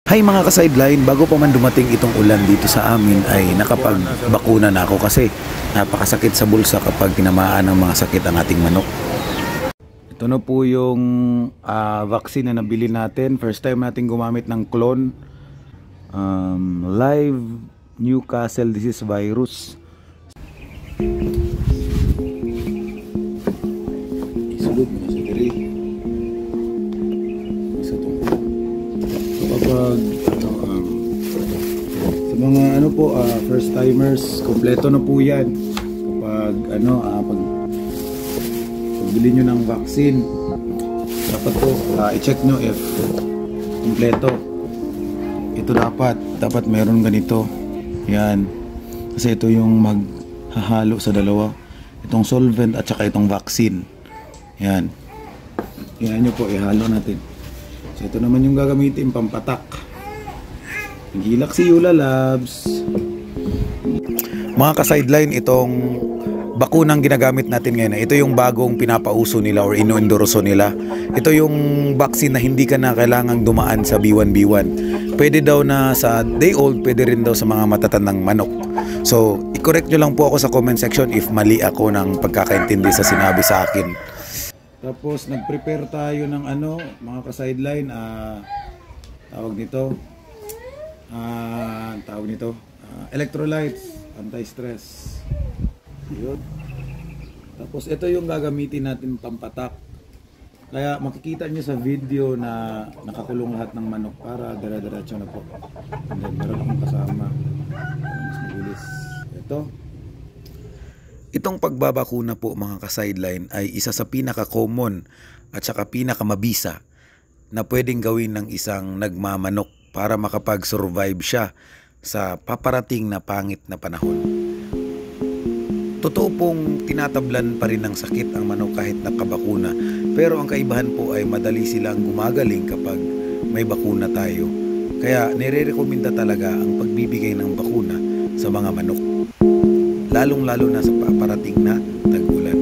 Hay mga ka-sideline, bago pa man dumating itong ulan dito sa amin ay nakapagbakuna na ako kasi napakasakit sa bulsa kapag tinamaan ng mga sakit ang ating manok. Ito na po yung vaccine na nabili natin. First time natin gumamit ng clone. Live Newcastle disease virus. Isulod mo na sa diri. Isa to. Kapag sa mga first timers, kompleto na po yan. Kapag pag bili nyo ng vaccine, dapat po i-check nyo if kompleto. Ito dapat meron ganito. Yan. Kasi ito yung maghahalo sa dalawa. Itong solvent at saka itong vaccine. Yan. Yan nyo po, ihalo natin. So ito naman yung gagamitin pampatak. Naghilak si Yula Labs. Mga ka-sideline, itong bakunang ginagamit natin ngayon, ito yung bagong pinapauso nila or ino-endorso nila. Ito yung vaccine na hindi ka na kailangang dumaan sa B1B1. Pwede daw na sa day old, pwede rin daw sa mga matatandang manok. So, i-correct nyo lang po ako sa comment section if mali ako ng pagkakaintindi sa sinabi sa akin. Tapos, nag-prepare tayo ng mga ka-sideline, tawag nito, electrolytes, anti-stress. Yun. Tapos ito yung gagamitin natin pampatak. Kaya makikita nyo sa video na nakakulong lahat ng manok para dire-diretso na po. And then meron akong kasama. Mas mabilis. Itong pagbabakuna po mga ka-sideline ay isa sa pinaka-common at saka pinaka-mabisa na pwedeng gawin ng isang nagmamanok para makapag-survive siya sa paparating na pangit na panahon. Totoo pong tinatablan pa rin ng sakit ang manok kahit nakabakuna. Pero ang kaibahan po ay madali silang gumagaling kapag may bakuna tayo. Kaya nire-rekomenda talaga ang pagbibigay ng bakuna sa mga manok. Lalong-lalo na sa paparating na tag-ulan.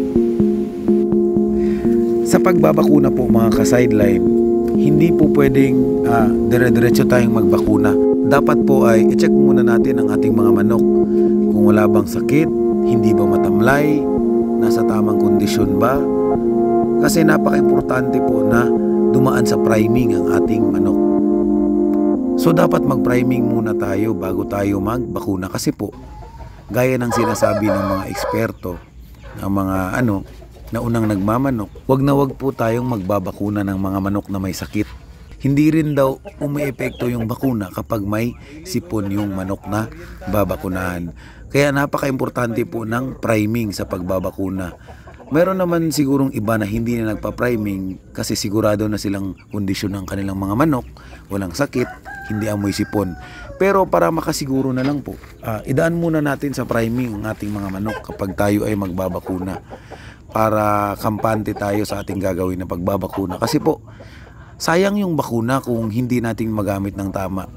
Sa pagbabakuna po mga ka-sideline, hindi po pwedeng dire-diretso tayong magbakuna. Dapat po ay i-check muna natin ang ating mga manok. Kung wala bang sakit, hindi ba matamlay, nasa tamang kondisyon ba? Kasi napaka-importante po na dumaan sa priming ang ating manok. So dapat mag-priming muna tayo bago tayo magbakuna kasi po, gaya ng sinasabi ng mga eksperto, ng mga na unang nagmamanok, wag po tayong magbabakuna ng mga manok na may sakit. Hindi rin daw umiepekto yung bakuna kapag may sipon yung manok na babakunahan. Kaya napaka-importante po ng priming sa pagbabakuna. Meron naman sigurong iba na hindi na nagpa-priming kasi sigurado na silang kondisyon ng kanilang mga manok, walang sakit, hindi amoy sipon. Pero para makasiguro na lang po, idaan muna natin sa priming ang ating mga manok kapag tayo ay magbabakuna para kampante tayo sa ating gagawin na pagbabakuna. Kasi po, sayang yung bakuna kung hindi natin magamit ng tama.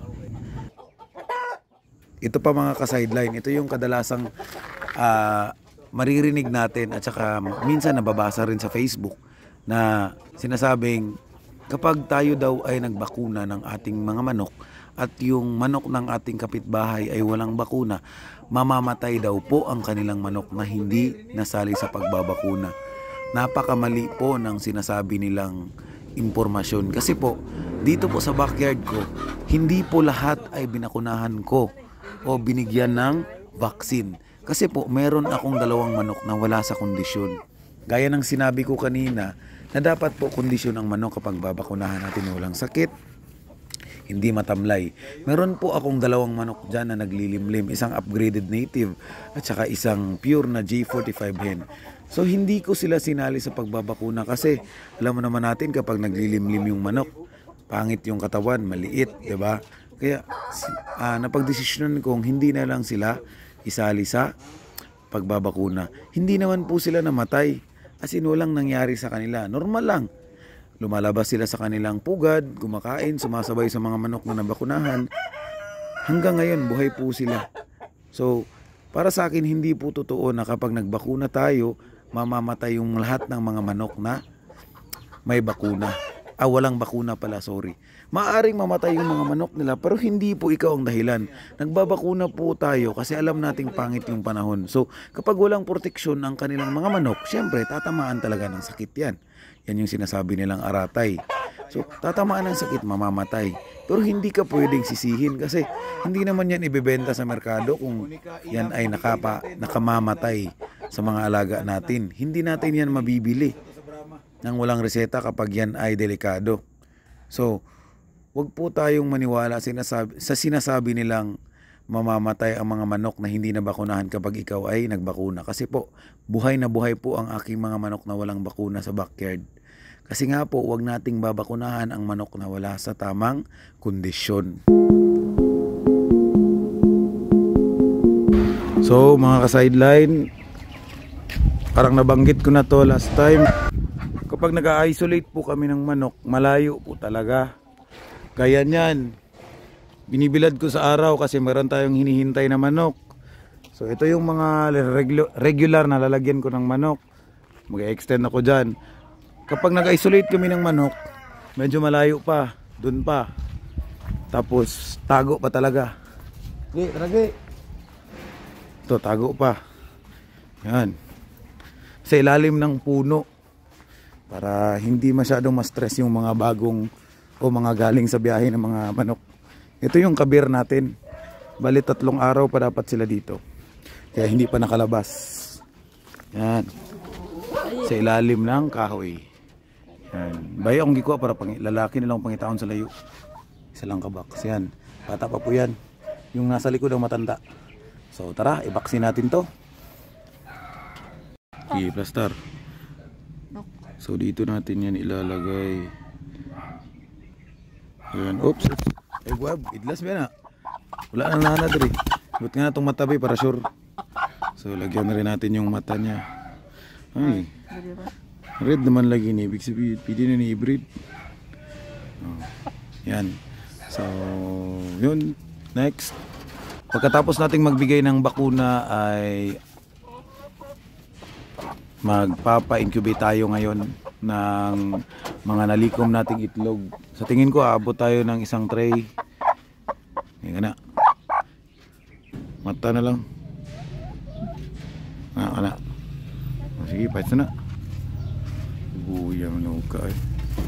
Ito pa mga ka-sideline, ito yung kadalasang maririnig natin at saka minsan nababasa rin sa Facebook na sinasabing kapag tayo daw ay nagbakuna ng ating mga manok at yung manok ng ating kapitbahay ay walang bakuna, mamamatay daw po ang kanilang manok na hindi nasali sa pagbabakuna. Napakamali po ng sinasabi nilang impormasyon. Kasi po, dito po sa backyard ko, hindi po lahat ay binakunahan ko o binigyan ng vaccine. Kasi po, meron akong 2 manok na wala sa kondisyon. Gaya ng sinabi ko kanina, na dapat po kondisyon ang manok kapag babakunahan natin walang sakit, hindi matamlay. Meron po akong 2 manok dyan na naglilimlim, isang upgraded native at saka isang pure na J45 hen. So hindi ko sila sinali sa pagbabakuna kasi alam mo naman natin kapag naglilimlim yung manok, pangit yung katawan, maliit, 'di ba? Kaya napagdesisyonan kong hindi na lang sila isali sa pagbabakuna. Hindi naman po sila namatay. As in walang nangyari sa kanila. Normal lang. Lumalabas sila sa kanilang pugad, kumakain, sumasabay sa mga manok na nabakunahan. Hanggang ngayon, buhay po sila. So, para sa akin, hindi po totoo na kapag nagbakuna tayo, mamamatay yung lahat ng mga manok na may bakuna. walang bakuna pala, sorry. Maaring mamatay yung mga manok nila pero hindi po ikaw ang dahilan. Nagbabakuna po tayo kasi alam nating pangit yung panahon. So kapag walang proteksyon ang kanilang mga manok, syempre tatamaan talaga ng sakit yan. Yan yung sinasabi nilang aratay. So tatamaan ng sakit, mamamatay. Pero hindi ka pwedeng sisihin kasi hindi naman yan ibebenta sa merkado kung yan ay nakamamatay sa mga alaga natin. Hindi natin yan mabibili nang walang reseta kapag yan ay delikado. So, wag po tayong maniwala sa sinasabi nilang mamamatay ang mga manok na hindi nabakunahan kapag ikaw ay nagbakuna. Kasi po, buhay na buhay po ang aking mga manok na walang bakuna sa backyard. Kasi nga po, wag nating babakunahan ang manok na wala sa tamang kondisyon. So, mga ka-sideline, parang nabanggit ko na to last time. Kapag nag-isolate po kami ng manok, malayo po talaga. Kaya niyan, binibilad ko sa araw kasi meron tayong hinihintay na manok. So ito yung mga regular na lalagyan ko ng manok. Mag-extend ako dyan. Kapag nag-isolate kami ng manok, medyo malayo pa, dun pa. Tapos tago pa talaga. Ito, tago pa. Yan. Sa ilalim ng puno. Para hindi masyadong ma-stress yung mga bagong o mga galing sa biyahe ng mga manok. Ito yung kabir natin. Bali 3 araw pa dapat sila dito. Kaya hindi pa nakalabas. Yan. Sa ilalim ng kahoy. Yan. Bayo akong gikuha para lalaki nilang pangitaon sa layo. Isa lang kabaks. Yan. Bata pa po yan. Yung nasa likod ang matanda. So tara, ibaksin natin to. Okay, plaster. So dito natin yan ilalagay. Ayan, oops. Ay guwab, idlas ba na? Wala nang nanad rin. Buti nga na itong matabi para sure. So lagyan na rin natin yung mata niya. Ay, red naman lagi ni. Ibig sabihin, pwede na ni i-breed. Oh, yan. So, yun. Next. Pagkatapos nating magbigay ng bakuna ay magpapa-incubate tayo ngayon ng mga nalikom nating itlog. Sa tingin ko aabot tayo ng isang tray. Ngayon na. Mata na lang. Ana. Sige, pahit na. Buya manuka eh.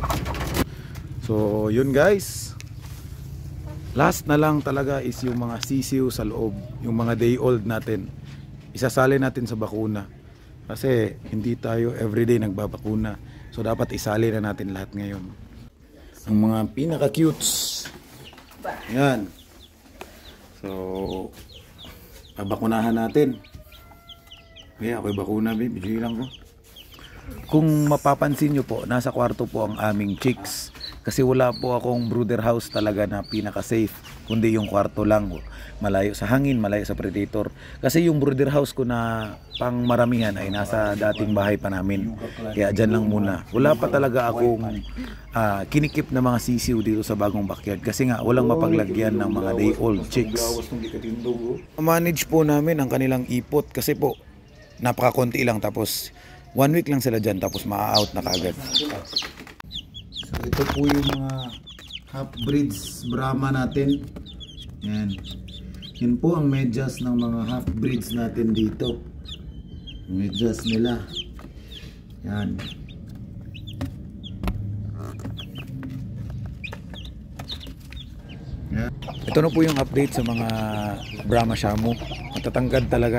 So, yun guys. Last na lang talaga is yung mga sisiw sa loob. Yung mga day old natin. Isasali natin sa bakuna. Kasi hindi tayo everyday nagbabakuna. So dapat isali na natin lahat ngayon. Ang mga pinaka-cutes. Yan. So babakunahan natin. Kaya ako'y bakuna, babe. Bigay lang ko. Kung mapapansin nyo po, nasa kwarto po ang aming chicks. Kasi wala po akong brooder house talaga na pinaka-safe. Kundi yung kwarto lang. Malayo sa hangin, malayo sa predator. Kasi yung brooder house ko na pang maramihan ay nasa dating bahay pa namin. Kaya dyan lang muna. Wala pa talaga akong kinikip na mga sisiw dito sa bagong backyard. Kasi nga walang mapaglagyan ng mga day old chicks. Manage po namin ang kanilang ipot. Kasi po napakakunti lang. Tapos 1 week lang sila dyan. Tapos maa-out na kagad. So ito po yung mga half breeds Brahma natin. Yan. Yan po ang medyas ng mga half breeds natin dito. Medyas nila. Yan. Yan. Ito na po yung update sa mga Brahma Shamu. Matatangkad talaga.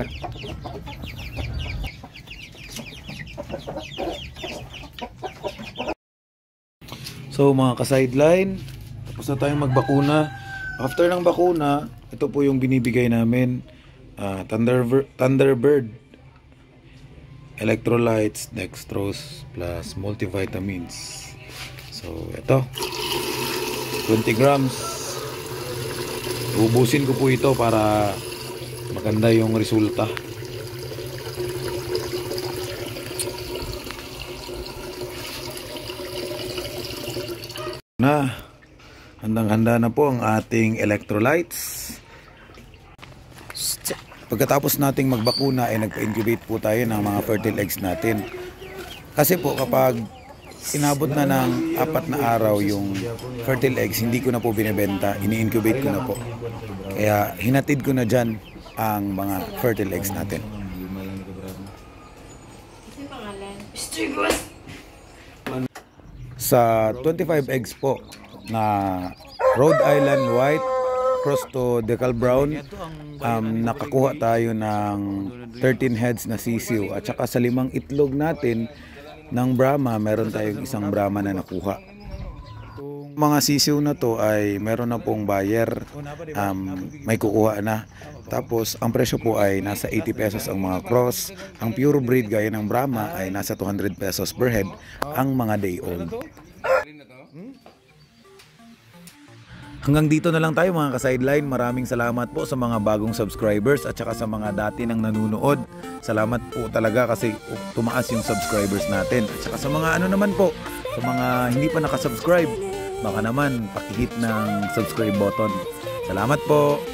So mga ka-sideline, tapos na tayong magbakuna. After ng bakuna, ito po yung binibigay namin. Thunderbird electrolytes, dextrose plus multivitamins. So ito 20 grams. Ubusin ko po ito para maganda yung resulta. Na handang-handa na po ang ating electrolytes. Pagkatapos nating magbakuna ay nagpa-incubate po tayo ng mga fertile eggs natin. Kasi po kapag inabot na ng 4 na araw yung fertile eggs, hindi ko na po binebenta, ini-incubate ko na po. Kaya hinatid ko na dyan ang mga fertile eggs natin. Sa 25 eggs po na Rhode Island White cross to Decal Brown, nakakuha tayo ng 13 heads na sisiw. At saka sa 5 itlog natin ng Brahma, meron tayong isang Brahma na nakuha. Mga sisiw na to ay meron na pong buyer, may kukuha na. Tapos ang presyo po ay nasa 80 pesos ang mga cross. Ang pure breed gaya ng Brahma ay nasa 200 pesos per head ang mga day old. Hanggang dito na lang tayo mga ka-sideline. Maraming salamat po sa mga bagong subscribers at saka sa mga dati nang nanunood. Salamat po talaga kasi tumaas yung subscribers natin. At saka sa mga ano naman po, sa mga hindi pa nakasubscribe, baka naman pakihit ng subscribe button. Salamat po!